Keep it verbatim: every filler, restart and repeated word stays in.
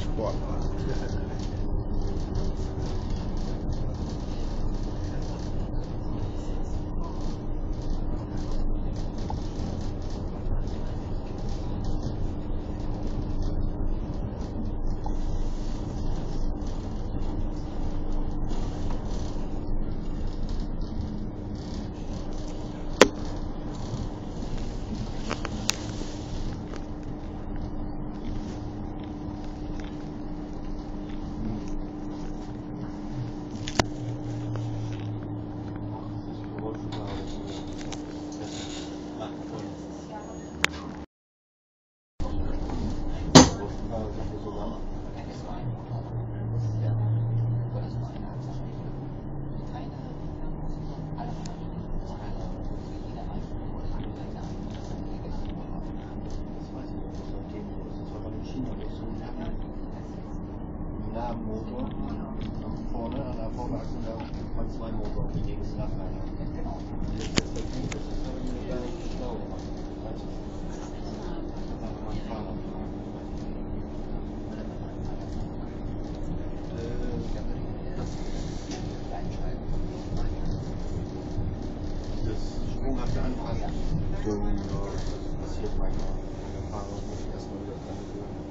Sportart. Da am Motor, vorne an der Vorderachse, da waren zwei Motoren, die gegen das Rad rein. Genau. Das ist das Ding, das ist aber mir gar nicht schlau gemacht. Weißt du? Das ist mein Fahrrad. Das sprunghafte Anfassen. Das passiert manchmal. Bei der Fahrer muss ich erstmal wieder dran gewöhnen.